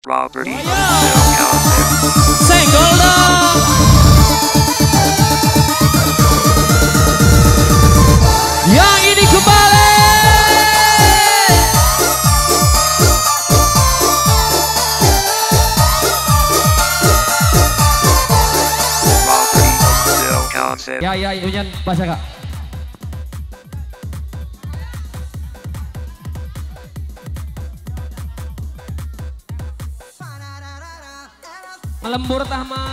Property Senggol dong. Yang ini kembali. Ya, Yunyan, bahasa kak. Melembur tahma.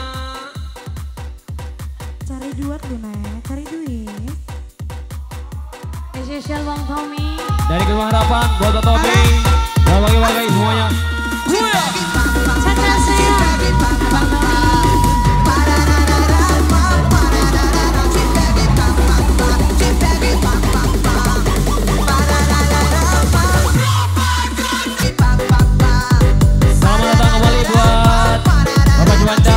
Cari duit Luna, cari duit. Spesial Bang Tommy. Dari Gedung Harapan, buat Pak Tommy. Dan bagi-bagi semuanya. Canda saya, Bang Tommy. Selamat datang kembali buat Bapak Juanda.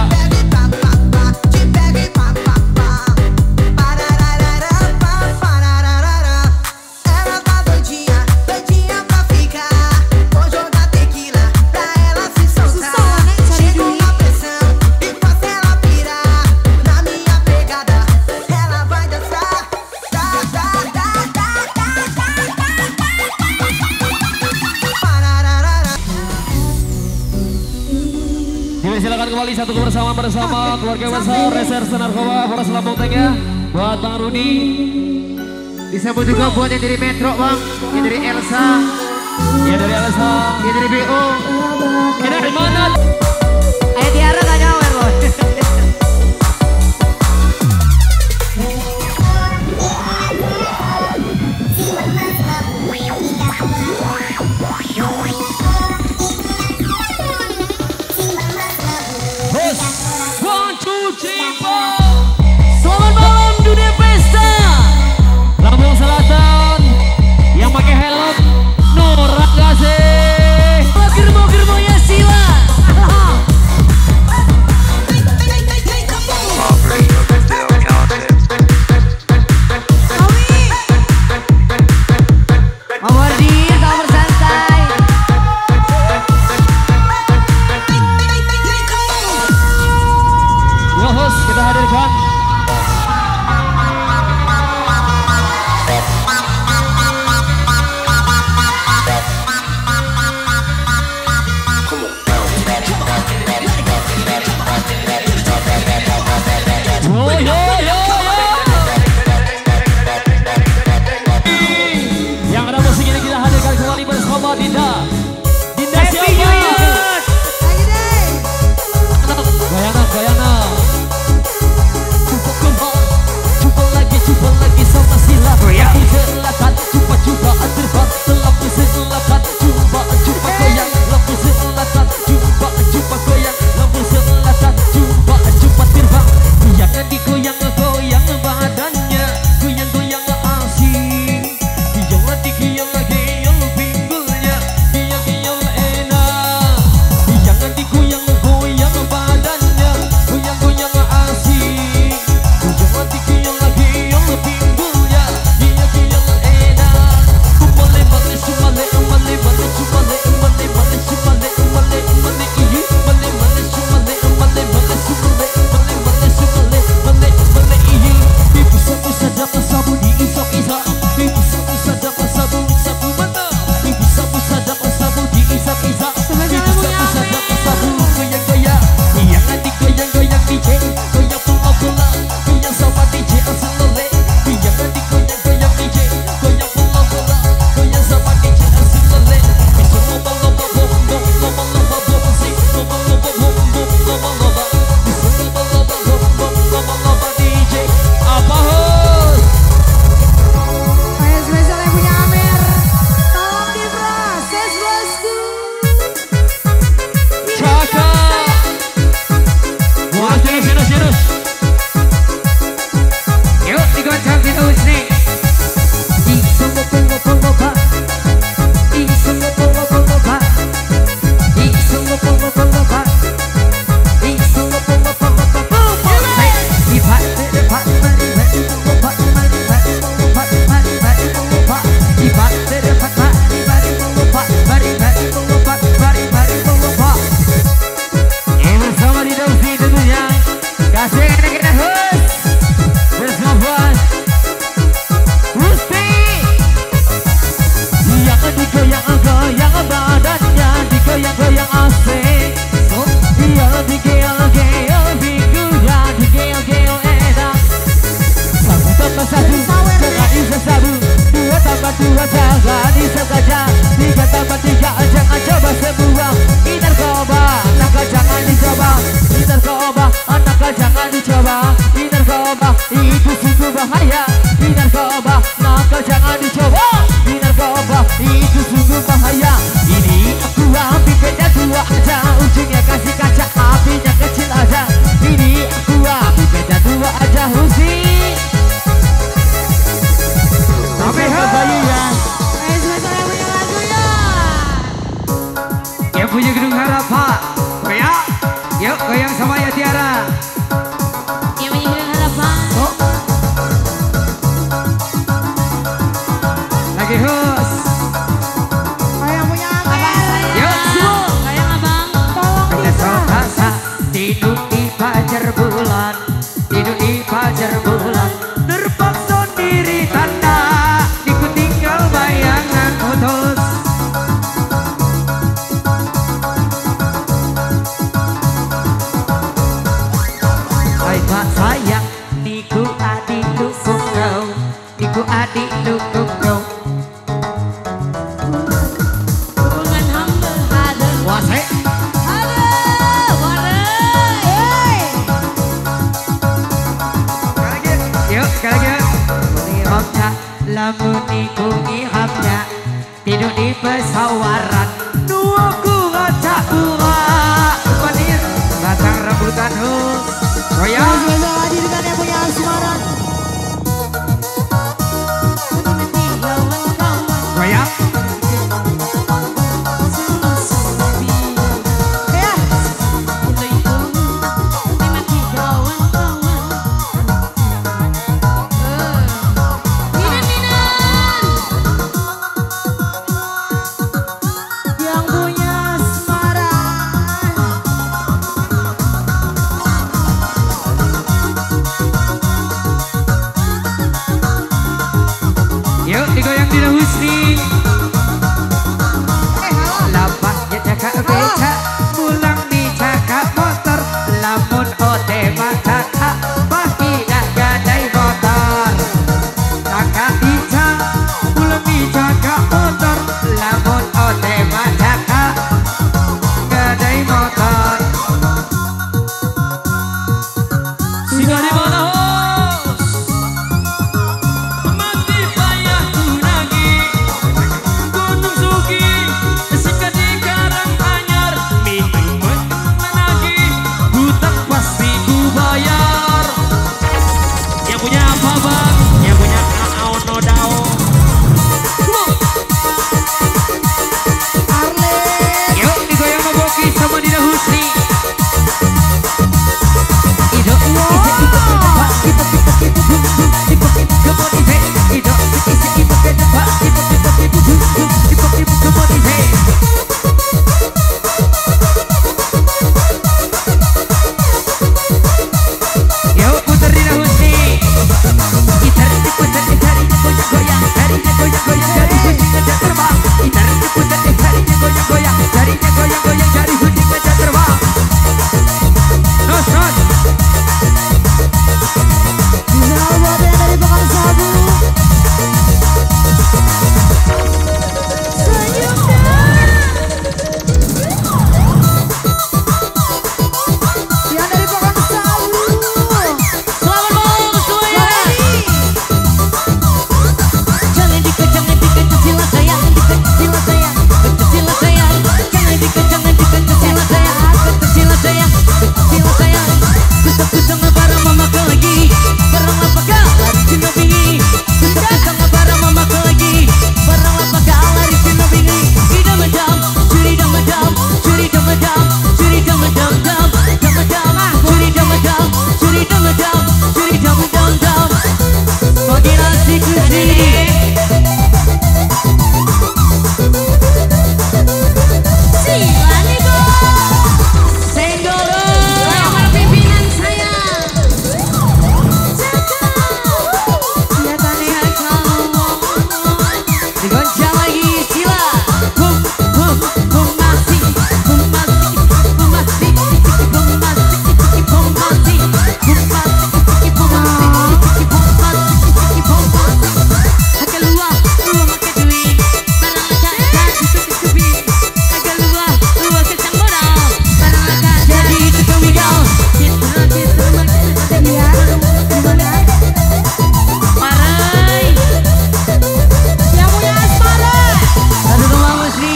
Silakan kembali satu kebersamaan bersama keluarga besar Reserse Narkoba Polres Lampung Tengah buat Bang Rudi. Disebut juga buat yang dari Metro Bang, yang dari Elsa, Ya dari Elsa, yang dari BO. ya dari mana? Ayo Tiara gak nyawer loh. One, two, three, four. Selamat malam dunia pesta Lampung Selatan yang pakai helm Nora kasih. Germo-germo ya sih. fajar bulan, tidur di fajar bulan. Terpaksa diri tanda, ikut tinggal bayangan putus. Hai pak sayang, niku adik dukung kau, niku adik dukung kau. Hubungan hamba ada. Wase. Sekali lagi. Ihapnya, lamun niku ihapnya, tidur di pesawaran. Nuaku ngacak bunga, panis batang rambutan hus. Goyang. Hadirkan yang punya asmara. Goyang. Yang punya asmara. Yuk digoyang Dina Husni. Lapaknya cakak beca, pulang di cakak motor. Lamun ote cakak, pasti dah gadai motor. Cakaktica, pulang di cakak motor. Lamun ote cakak, gadai motor. Singa di mana hos? Mati payah kunagi, gunung sugi, sika di karang anyar, minuman menagi, hutang pasti ku bayar. Yang punya apa bang? Yang punya ao no dao. Yuk digoyang Boboki sama Dina Husni. Yuk putar Dina Husni. Gitar diputar jarinya goyang-goyang, jarinya goyang-goyang, jari Husni ngajak terbang. Gitar diputar jarinya goyang-goyang, jarinya goyang-goyang, jari Husni ngajak terbang. Nos nos. Bisa buat yang dari Pekan Sabu. Senyum yang dari Pekan Sabu. Selamat malam semuanya. Jangan dikejar sila saya, sila saya, sila saya. Jangan dikejar sila saya, sila saya, sila saya. Kusang para mama lagi, barang apa lari cina bingi. Kusang para mama lagi, barang apa lari cina bingi. Ida madam, curi dam madam, curi dam madam, curi dam madam dam, dam madam, curi dam madam, curi dam madam, curi dam dam dam. Makin asik kesini. Sila nih bos, senggol para pimpinan saya. Digoncang lagi sila. Hum hum hum masih, hum masih, hum masih, hum masih, hum masih, hum masih, hum masih, hum masih, hum masih. Agak luar makan duit, barang akan jadi tutupi. Agak luar kecang modal, barang akan jadi tutupi kau. Kita makan dia, Marai. Yang punya asmara. Satu kembang Musri.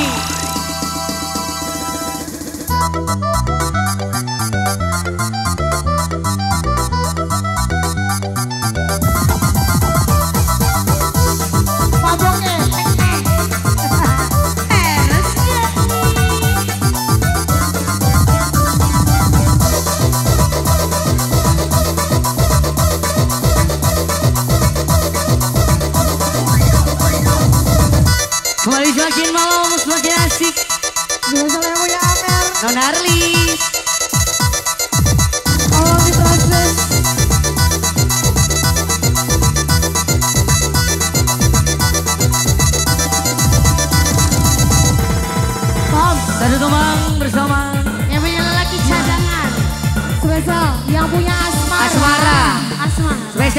Maboknya. Kembali semakin malam semakin asik. Biasa yang punya Amer. Nona Arlis. Oh,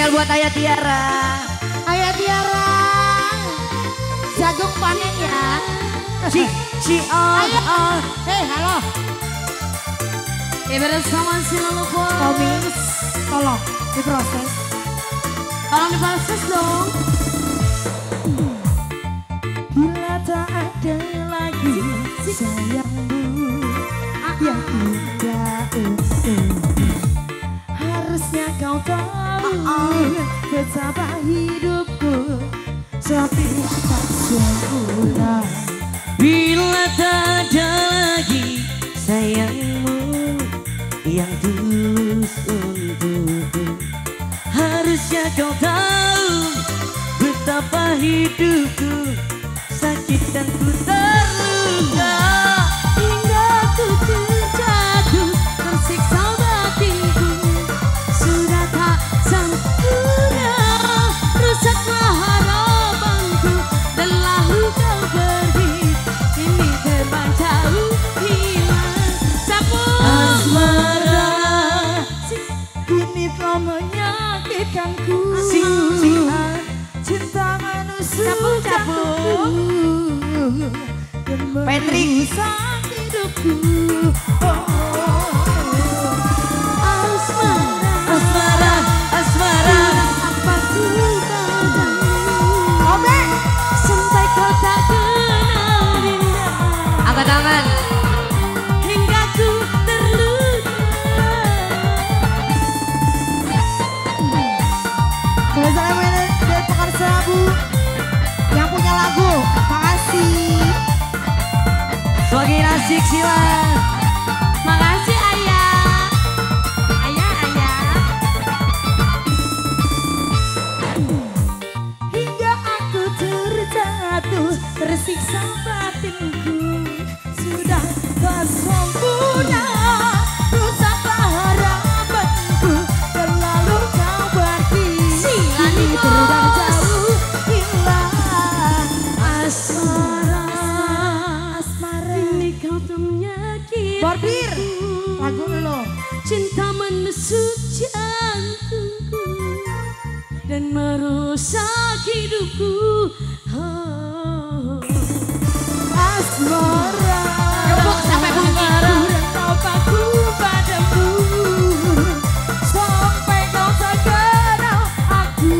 Spesial buat Ayah Tiara. Ayah Tiara. Jagung panen ya. Hei, halo. Bersama Sila Lupa. Komis, tolong diproses. Tolong diproses dong. Bila tak ada lagi sayangmu yang tidak harusnya kau tahu betapa hidupku seperti tak sempurna. Bila tak ada lagi sayangmu yang tulus untukku, harusnya kau tahu betapa hidupku sakit dan ku terluka. Hingga ku terjatuh, tersiksa batinku. Sudah tak sempurna, rusaklah harapanku. Dan lalu kau pergi, ini terbang jauh hilang. Sapu Asmara, Kini telah menyakitkanku. Cinta menusuk jantungku dan Patrick. merusak hidupku. asmara, asmara. apa ku padamu, Oke, sampai kau tak kenal dinda. Angkat tangan. Hingga ku terluka. sudah saya main dari Pekanbaru yang punya lagu. Makasih. Semakin asik sila. Makasih ayah. Ayah. Hingga aku terjatuh, tersiksa batinku. Sudah tak sempurna, rusaklah harapanku. Dan lalu kau pergi, kini terbang jauh hilang. Asmara, Asmara. ini kau tak menyakitkan. Borbir, lagu lo. Cinta menusuk jantungku dan merusak hidupku. Oh. Asmara. Gebuk sampai bunyi. Kurang paku padamu sampai kau tak kenal aku.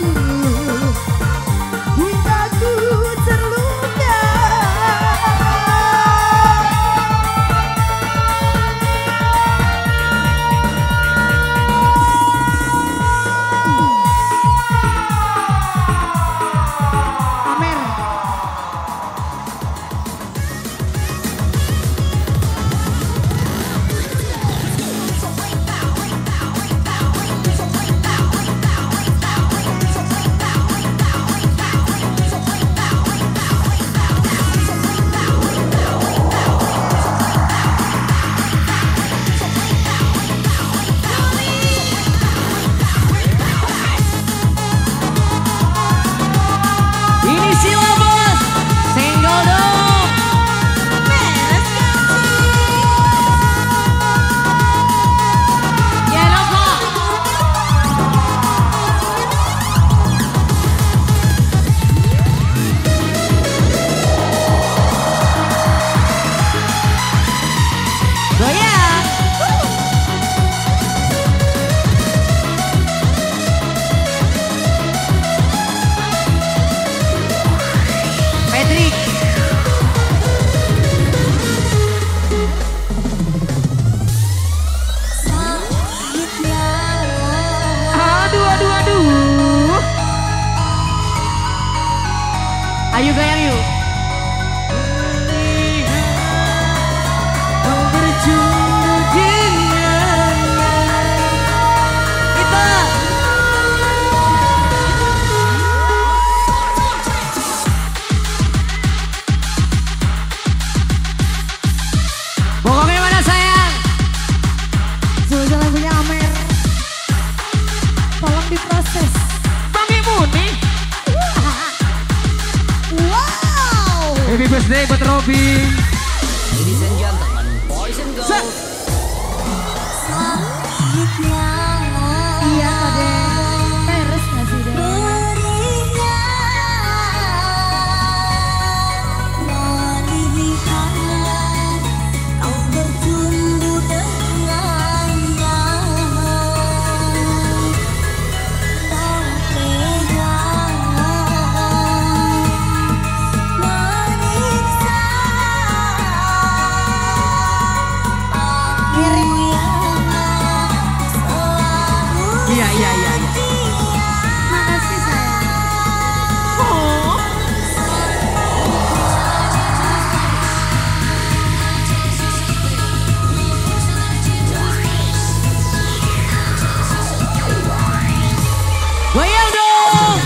Hingga ku terluka. Amer. Ini sila bos. Senggol dong. Ya rokok. Goyang. Patrick. Aduh. Ayo goyang yuk. Kau berjumpa dengannya. Kita. Pokoknya mana sayang? Sudah lagunya Amer. Tolong diproses. Bang Muni. Wow. Happy birthday buat Robin. Ladies and gentlemen, boys and girls. Iya, Kade. Per. Iya, iya, iya, iya. Makasih sayang. Oh. Goyang dong.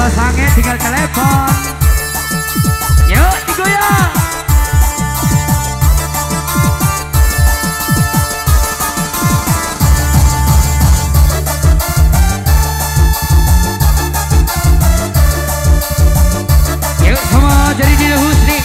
Kalau sange tinggal telepon. Yuk digoyang. Yuk semua jadi Dina Husni.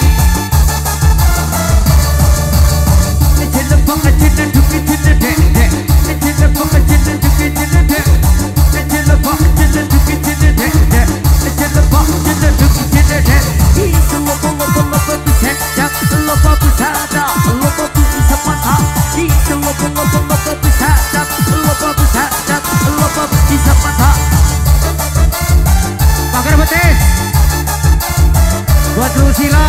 Pagar betis buat Rusila.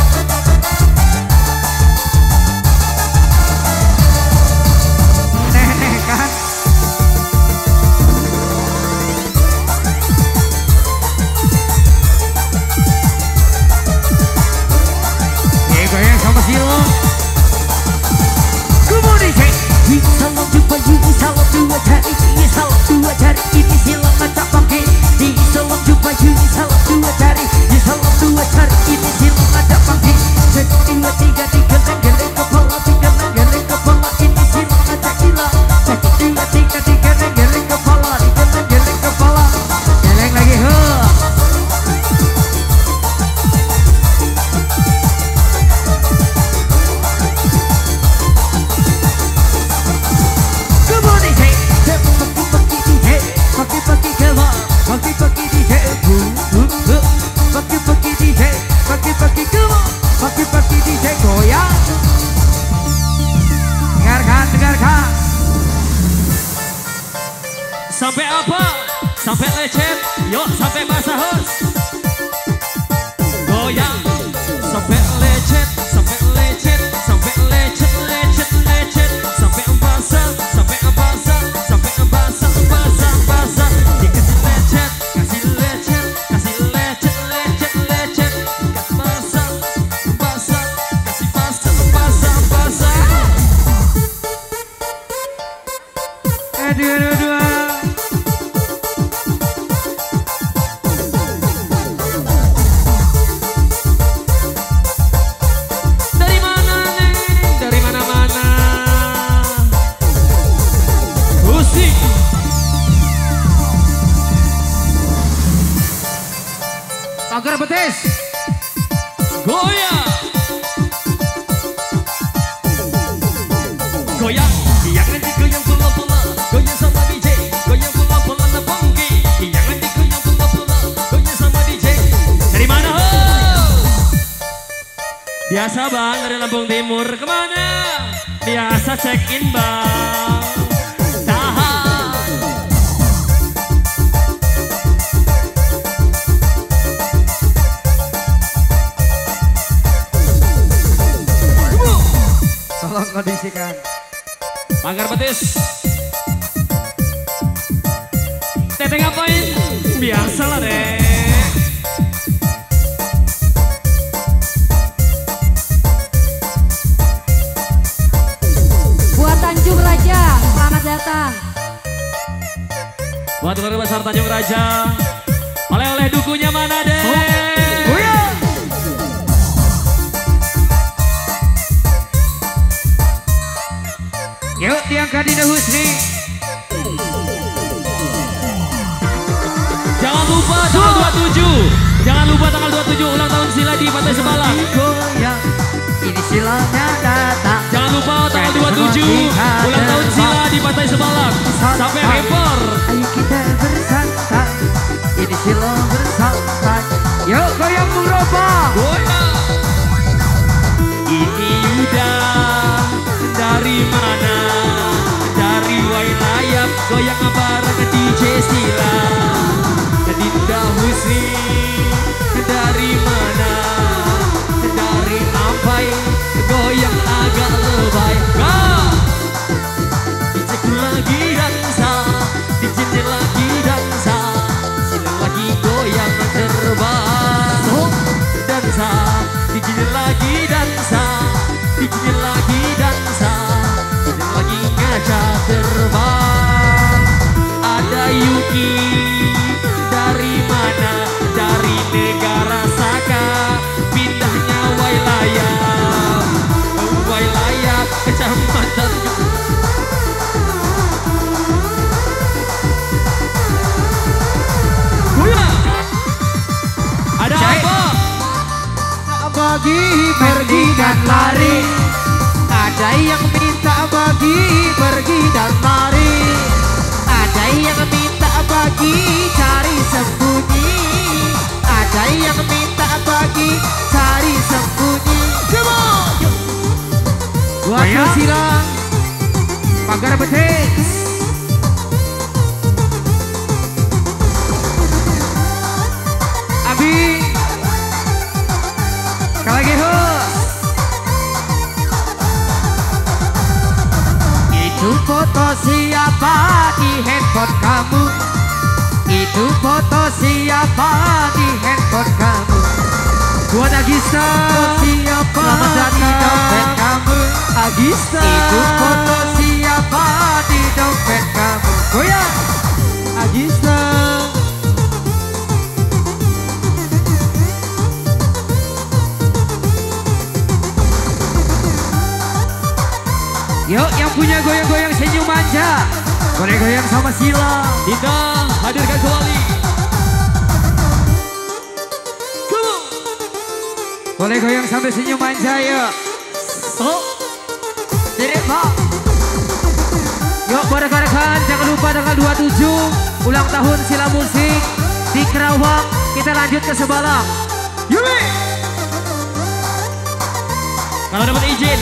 Nenek kan goyang sama Silo. Kemudi cek. Salam jumpa Yuni, salam dua jari, salam dua jari, ini Silo ngacak pakai. Salam jumpa Yuni, salam dua jari, salam dua jari, ini Silo ngacak pakai. Satu dua tiga tiga geleng kepala, tiga geleng kepala, ini Silo ngacak gila. Satu dua tiga tiga geleng kepala, tiga geleng kepala, geleng lagi ho. Pagi-pagi keluar, pagi-pagi DJ, pagi-pagi DJ, pagi-pagi keluar, pagi-pagi DJ goyang. Dengarkan, dengarkan. Sampai apa? Sampai lecet. Yuk sampai basah hos. Goyang. Sampai lecet, sampai lecet, sampai lecet, lecet, lecet, sampai basah, sampai basah, sampai basah, basah, basah. Dikasih lecet, kasih lecet, kasih lecet, lecet, lecet. Kasih basah, basah, kasih basah, basah, basah. Aduh, aduh, aduh. Dari mana neng? Dari mana-mana. Musik. Pagar betis. Goyang. Goyang. Jangan digoyang pula-pula. Goyang sama DJ. Goyang pula-pula neponggi. Jangan digoyang pula-pula. Goyang sama DJ. Dari mana ho? Biasa bang dari Lampung Timur. Kemana? Biasa check in bang. Tahan. Tolong kondisikan. Pagar betis. Teteh ngapain? Biasalah deh. Buat Tanjung Raja, selamat datang. Buat keluarga besar Tanjung Raja. Oleh-oleh dukunya mana deh? Goyang. Yuk diangkat Dina Husni. Jangan lupa tanggal 27. Jangan lupa tanggal 27 ulang tahun Sila di Pantai Sebalang. Goyang. Ini silanya datang. Jangan lupa tanggal 27 ulang tahun Sila di Pantai Sebalang. Sampai Hepor. Ayo kita bersantai. Ini Silo bersantai. Yuk goyang Bung Roba. Goyang. Ini Yuda dari mana? Dari Wainayap. Goyang bareng DJ Sila. Dinda Husni dari mana? Dari Ampai. Goyang agak lebay. Dicek lagi dansa, dicek lagi dansa. Sila lagi goyang terbang. Dansa, dicek lagi dansa, dicek lagi dansa. Sila lagi ngajak terbang. Ada Yuki dari mana? bagi, pergi dan lari. Ada yang minta bagi, pergi dan lari. Ada yang minta bagi, cari sembunyi. Ada yang minta bagi, cari sembunyi. Come on! Buat silang, pagar betis. Abi, sekali lagi hus. Itu foto siapa di handphone kamu? Itu foto siapa di handphone kamu? Buat Agista, siapa di dompet kamu? Agista, itu foto siapa di dompet kamu? Goyang, Agista. Yuk, yang punya goyang-goyang senyum manja, boleh goyang sama Sila. Dinda hadirkan kembali. Boleh goyang sampai senyum manja ya. Oh, direk Pak. Yuk, rekan-rekan, jangan lupa tanggal 27 ulang tahun Sila Musik di Kerawang. Kita lanjut ke Sebalang. Yumi. Kalau dapat izin.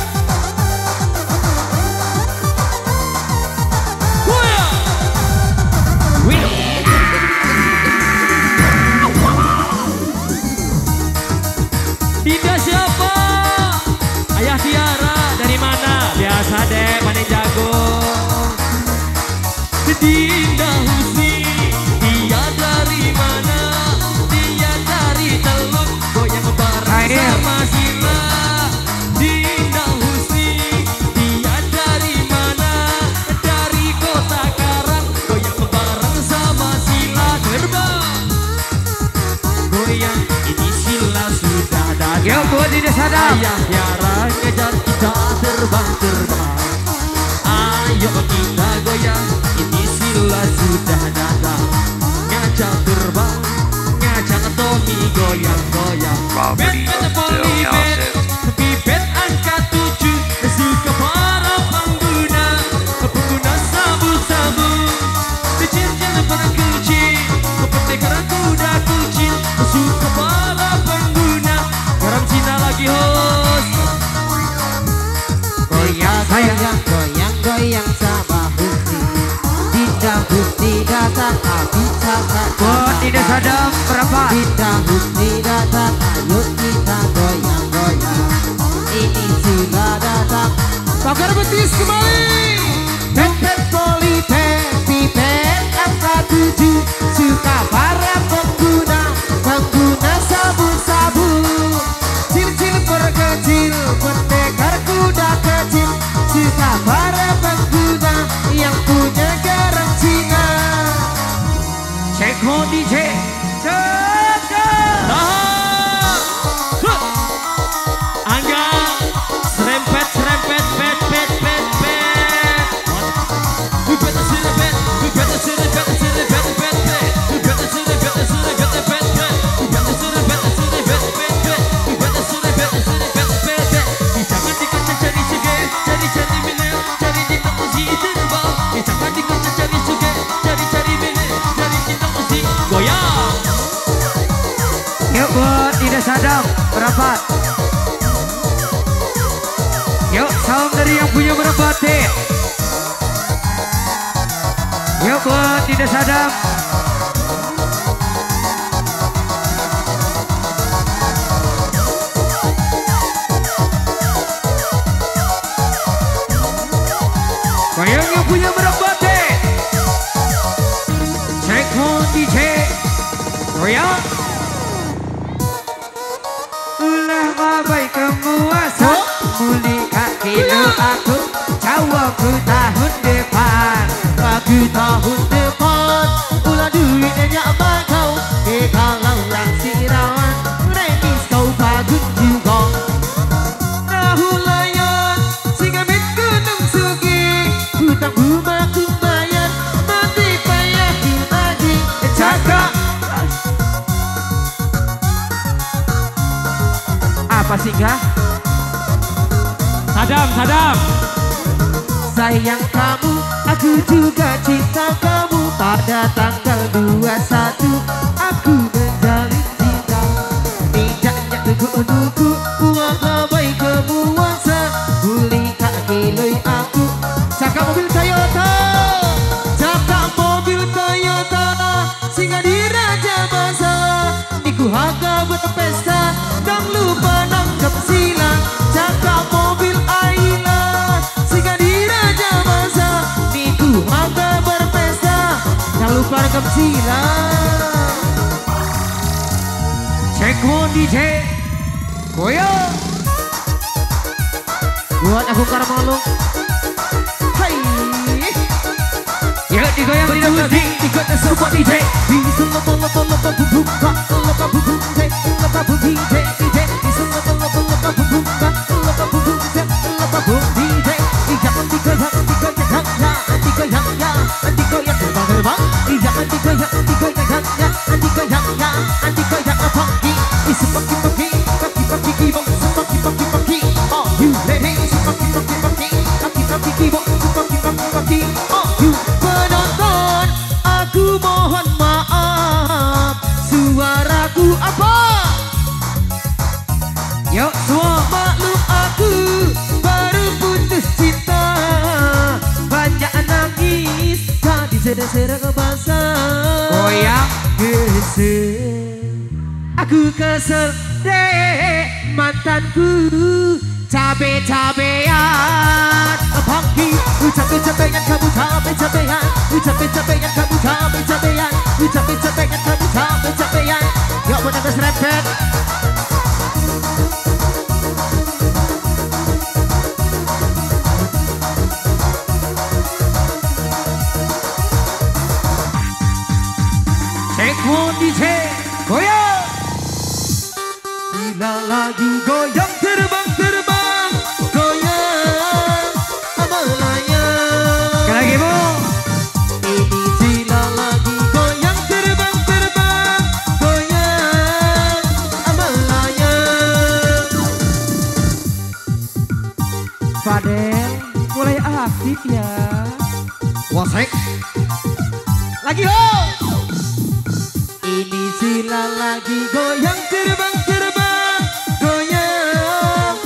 Dinda siapa? Ayah Tiara dari mana? Biasa deh, mana jago. Dinda Husni, dia dari mana? Dia dari Teluk, goyang bareng sama Sila. Dinda Husni, dia dari mana? Dari Kota Karang, goyang bareng sama Sila. Terbang, goyang ini Sila sudah datang. Yuk, buat di desa Sadam. Ayah Tiara ngejar kita terbang-terbang. Ayo kita goyang, ini Sila sudah datang. Ngajak terbang, ngajak Tommy goyang-goyang. Bet polybet, pipet angka 7. Suka para pengguna, pengguna sabu-sabu. Dicir-cir para kucing, kependekan kuda kucing. Suka para pengguna, garam Cina lagi host. Goyang, goyang, goyang sama Husni. Dinda Husni datang, habis kakak. Buat di desa Sadam berapa? Dinda Husni datang, ayo kita goyang-goyang. Ini Sila datang, pagar betis kembali. Pepet polipet, pipet angka 7. Suka para pengguna, pengguna sabu-sabu. Cil-cil berkecil, pendekar kuda kecil. Suka para pengguna yang punya garam Cina. Cek mau DJ, cek. Angga, serempet, serempet, pet, pet, pet, pet. Pipet, serempet, pipet, serempet, serempet, pet, pet. Pipet, serempet, serempet, pet, pet. Pipet, serempet, serempet, pet, pet. Pipet, serempet, serempet, pet, pet. Jangan dikocok cari suge, cari-cari minel, cari cinta musik terbang. Jangan dikocok cari suge, cari-cari minel, cari cinta musik goyang. Yuk buat di desa Sadam berapa? Yuk, salam dari yang punya merpati. Yuk buat di desa Sadam. Goyang yang punya merpati. Cek mau DJ. Goyang. Ulah mabai kemuasa, muli kaki aku, cawaku tahun depan. Aku tahun depan, ulah duitnya bakau, kalau lang sirawan, remis kau bagus juga. Rahulayan, singamit gunung sugi, hutang rumah kumbayan, nanti payah lagi, cakap. singgah. Sadam. Sayang kamu, aku juga cinta kamu. Pada tanggal 21 aku menjalin cinta. Tidaknya tunggu-tunggu buang abai kemuasa. Buli kaki loi aku cakap mobil Toyota. Cakap mobil Toyota singa di Raja Basa. Iku harga berpesta dan lupa nangkep silang. Cakap mobil Ayla singa di Raja Basa. Iku harga berpesta dan lupa nangkep silang. Cek mon DJ Koyo buat aku Karmalung. Hai ya digoyang di musik ikut semua DJ. Bisa lepa bubuka lepa bubuka lepa bubuka DJ. Bisa lepa bubuka lepa bubuka lepa bubuka. Jangan digoyang terbang. Jangan digoyang pagi. Isu pagi kibong pagi. Oh you ladies pagi kibong pagi. Oh you penonton, aku mohon maaf suaraku apa? Yuk semua maklum aku baru putus cinta. Banyak nangis tadi sedang basah. Goyang kesel, aku kesel deh mantanku. Cabe-cabean pagi, cabe-cabean kamu cabe-cabean, cabe-cabean kamu cabe-cabean, cabe-cabean kamu cabe-cabean. Yuk menangis repet. Cek mon DJ goyang. Bila lagi goyang terbang goyang melayang. Sekali lagi bu. Ini bila lagi goyang terbang goyang melayang. Fadel mulai aktif ya. Wasek lagi ho. Ini sila lagi goyang terbang goyang.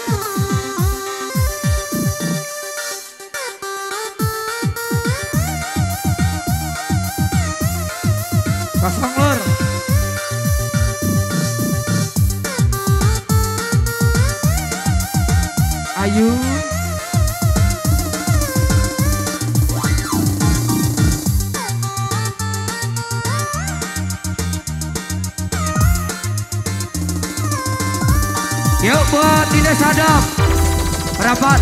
Pasang lur. Ayu yuk buat Dina Sadap. Berapa?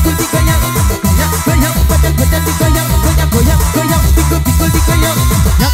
Goyang,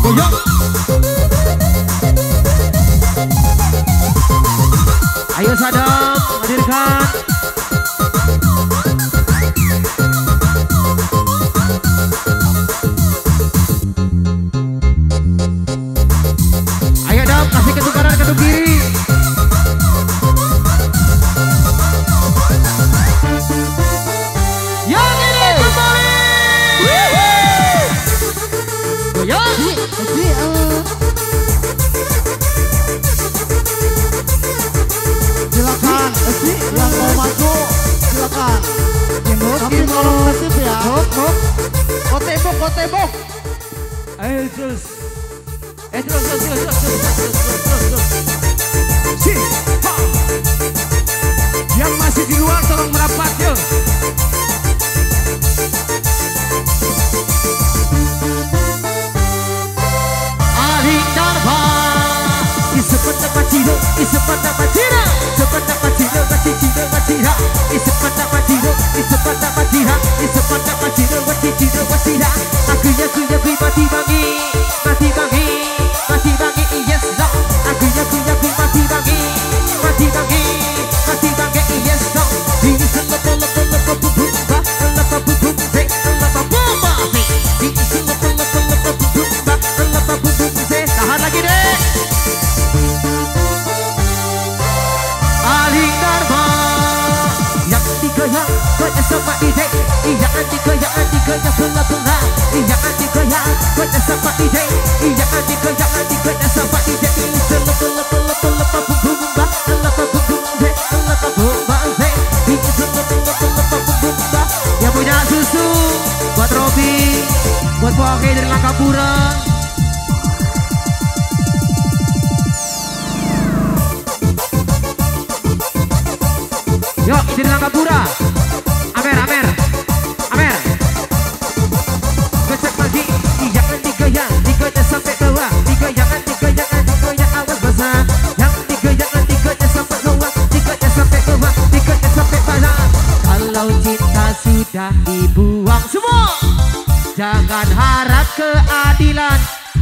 goyang. Ayo Sadam, hadirkan. Ayo Dam, kasih ketuk kanan, ketuk kiri. Yang ini kembali. Goyang. Silakan, yang mau masuk silakan. Tapi tolong tertib ya. Kotebok. Ayo terus. Terus. Si, ha. Yang masih di luar tolong merapat yuk. Ali Darba, isepata paciro, isepata pacira, isepata paciro, paciro, pacira, isepata paciro, isepata pacira, isepata paciro, paciro, pacira. Aku yakin mati bangi, yes no. Aku yakin mati bangi, yes no. Ini lepo bumba, lepo bumba, lepo bumba. Ini lepo bumba, lepo bumba. Tahan lagi deh. Aling Dharma yang digoyang sama DJ, yang digoyang pula. Yang digoyang sama DJ, yang digoyang sama DJ. Lepo bumba, lepo bumba. Yang punya susu buat Robi, buat Poke dari Langkapura. Yuk, dari Langkapura. Amer. Gocek lagi, jangan digoyang sampai bawah. Digoyang awas basah. Yang digoyang sampai bawah. Digoyang sampai bawah, digoyang sampai bawah. Kalau cinta sudah dibuang semua, jangan harap keadilan.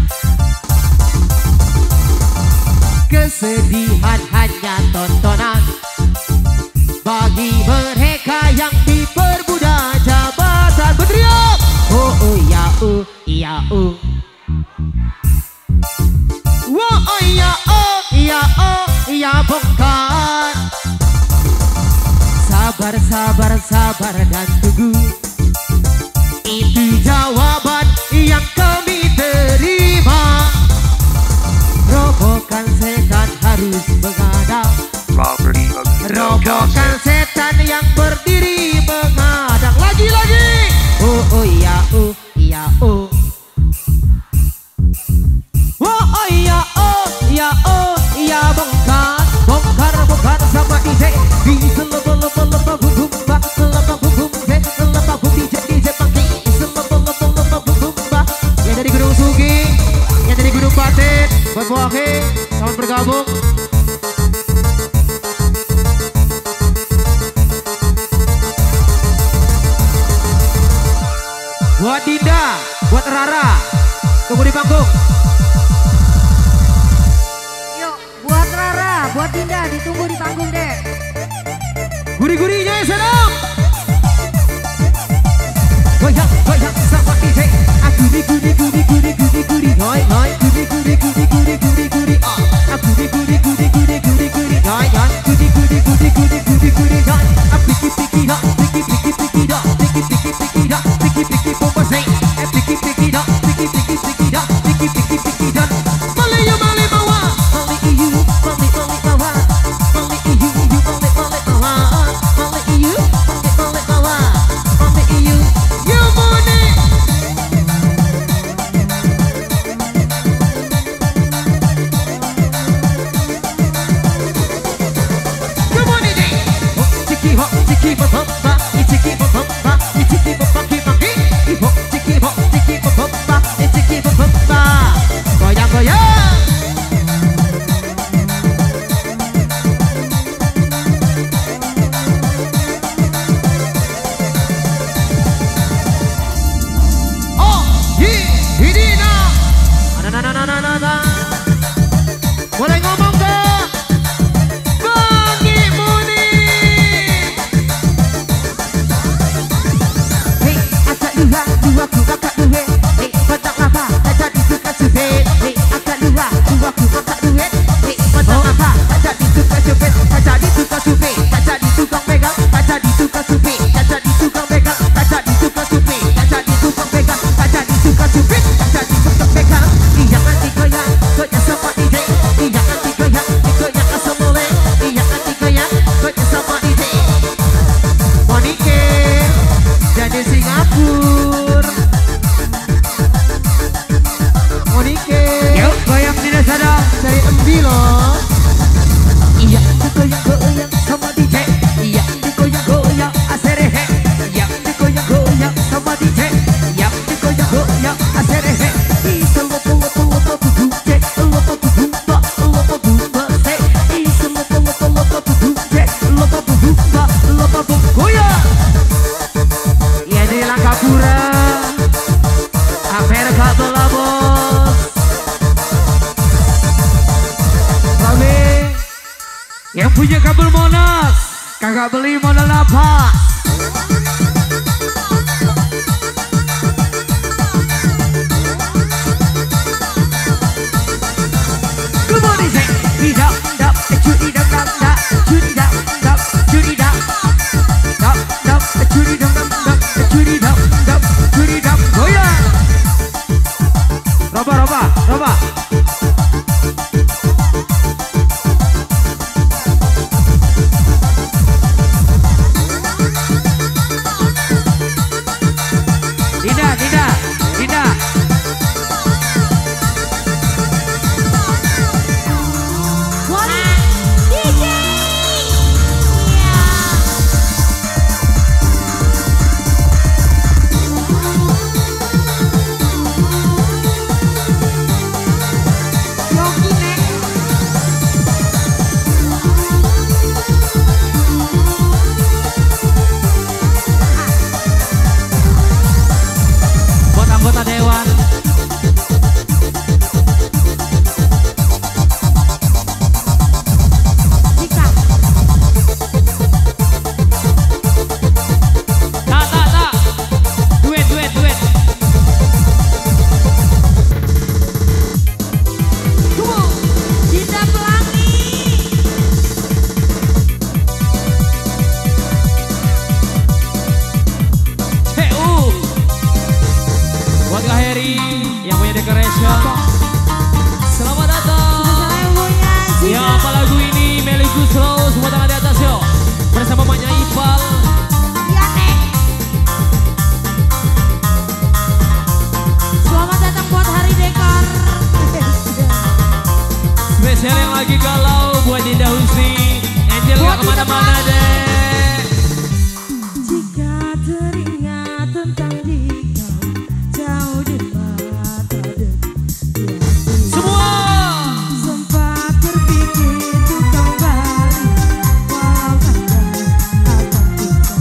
Kesedihan hanya tontonan bagi mereka yang diperbudak jabatan. Berteriak, oh iya. Wah iya bongkar. Sabar dan tunggu. Itu jawaban yang kami terima. Robohkan setan harus mengadang. Robohkan setan yang berdiri mengadang. Lagi. Oh iya. Iya bongkar sama DJ. Bisa lepa bumba, lepa bum DJ pagi. Lepa bumba. Yang dari Gunung Sugi, yang dari Gunung Paten, buat Poke, selamat bergabung. Buat Dinda, buat Rara, tunggu di panggung. Yuk, buat Rara, buat Dinda ditunggu di panggung deh. Guri-gurinya ya sedang. Goyang sama DJ. Aku di guri. Hoi. Guri. Aku di guri. Hoi. Guri. Piki pompa say. Piki dan. Mali bawa. Mali you bawa. You money. datang. Boleh ngomong ke Bagi Muni. Hei, agak luar, ku agak duit. Hei, patang apa, tak jadi tukar supit. Hei, agak luar, ku agak duit. Hei, patang apa, tak jadi tukar supit. Tak jadi tukar supit, tak jadi tukang pegang. Tak jadi tukar supit, tak jadi tukang pegang. Tak jadi tukar supit, tak jadi tukang pegang. Tak jadi tukar supit, tak jadi tukang pegang. Jangan digoyang, goyang sama DJ. Jangan digoyang, digoyang asal mulai. Jangan digoyang, goyang sama DJ. Monike jadi Singapura. Monike, yuk goyang tidak sadar. Saya embi loh. Iya digoyang-goyang sama DJ. Iya digoyang-goyang aserehe. Iya digoyang-goyang sama DJ. Iya digoyang-goyang aserehe. Iya di Langkapura. Amerika bola bos. Rame. Yang punya kabel Monas, kagak beli modal apa? Come on, DJ. Tidak, tidak, curi dap, dap, dap, curi dap, dap, curi dap, dap, dap, curi dap, dap, curi dap, dap, curi dap, goyang. Roba, roba, roba. Dinda, Dinda, Dinda. Wali DJ. Yogi nek. Buat anggota dewan. Jika Tak. Duet. Dinda Pelangi. CU. Buat Kak Heri yang punya decoration. Selamat datang. Saya punya Yang Jika. apa lagu ini Meli Guslo, semua tangan di atas yuk. Bersama Maknya Ipal. Ya nek. Selamat datang buat Hari Dekor. Spesial yang lagi galau buat Dinda Husni. Angel Buat gak kemana-mana Dinda deh. Jika teringat tentang dikau jauh di mata dekat. Semua. Sempat terpikir untuk kembali walau kadang akan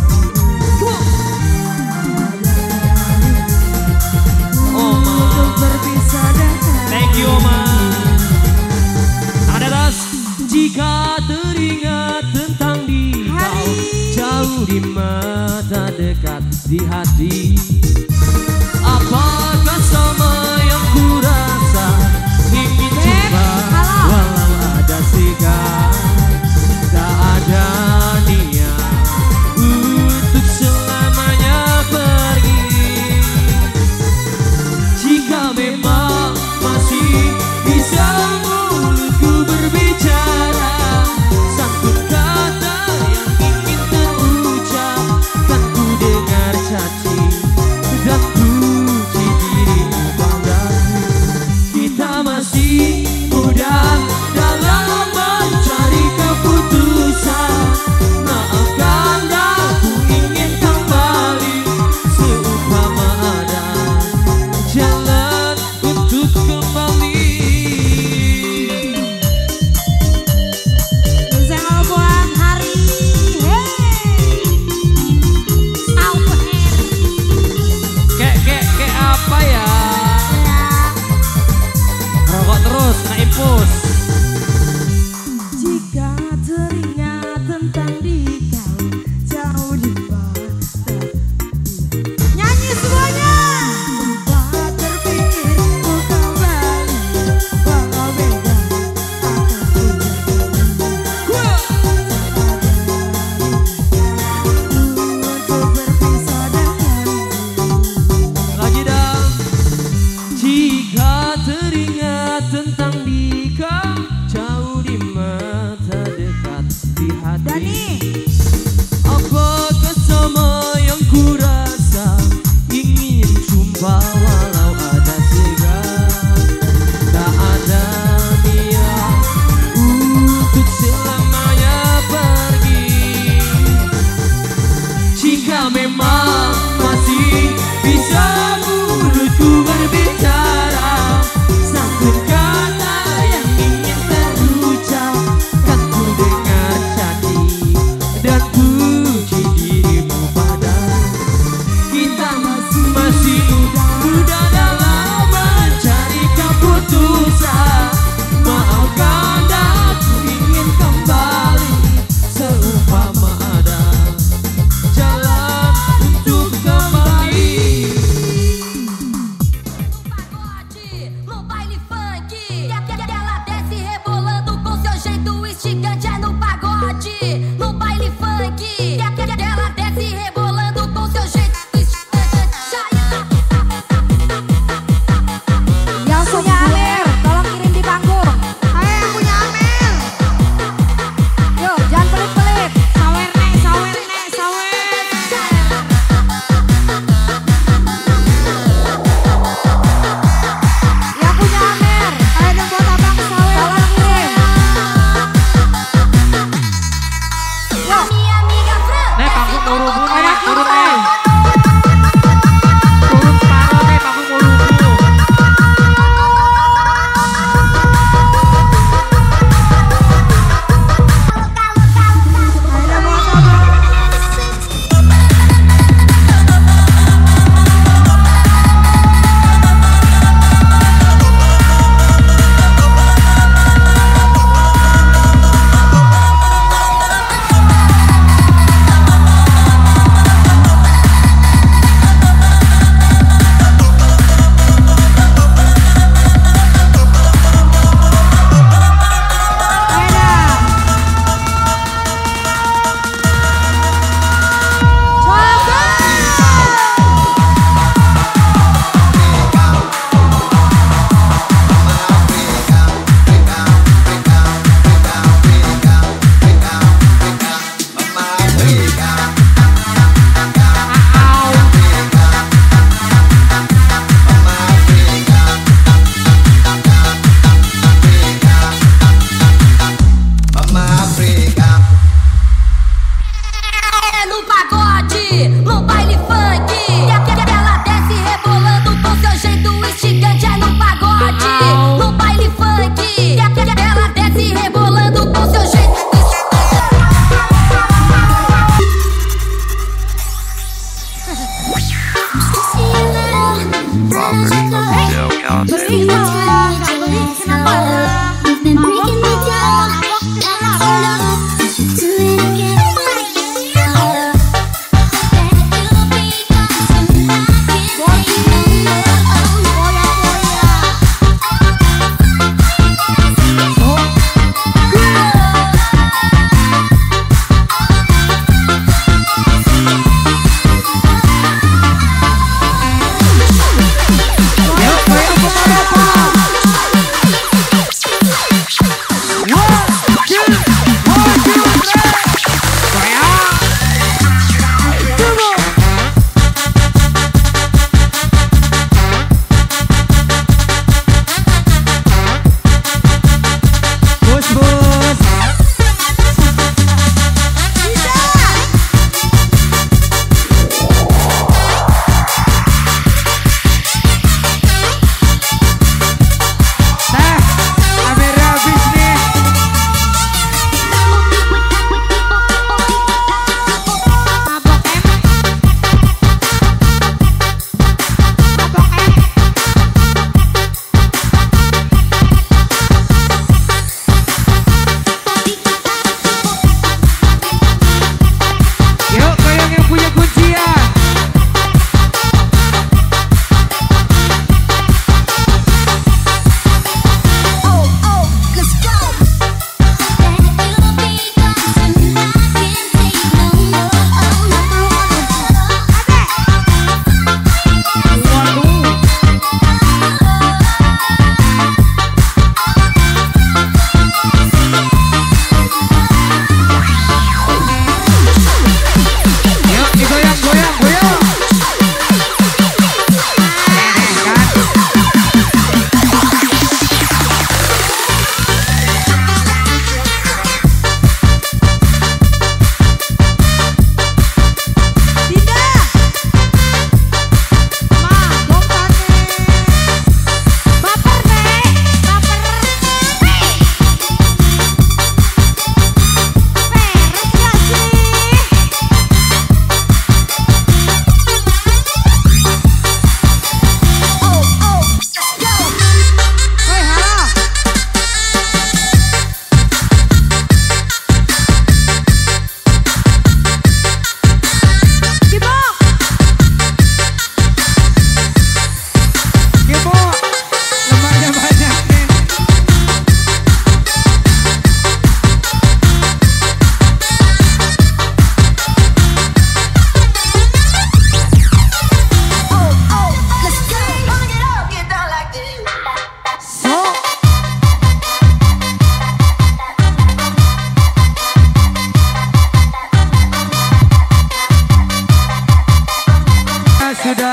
Oma. untuk berpisah dengan Thank you Oma. Tangan di atas. Jika teringat tentang dikau jauh di mata dekat di hati. Apakah sama yang kurasa ingin coba walau ada sikap tak ada niat untuk selamanya pergi. Jika memang masih bisa mulutku berbicara satu kata yang ingin terucap kan ku dengar caci keputusan. Maafkan aku ingin kembali seumpama ada jalan untuk kembali. No baile funk, ela desce rebolando com seu jeito instigante. É no pagode, no baile funk, ela desce rebolando com seu jeito instigante. Yang punya alir, tolong kirim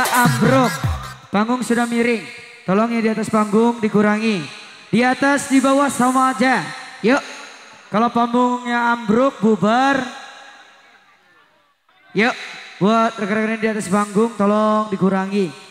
sudah ambruk, panggung sudah miring. Tolong ya di atas panggung dikurangi. Di atas, di bawah sama aja. Yuk, kalau panggungnya ambruk, bubar. Yuk, buat rekan-rekan di atas panggung tolong dikurangi.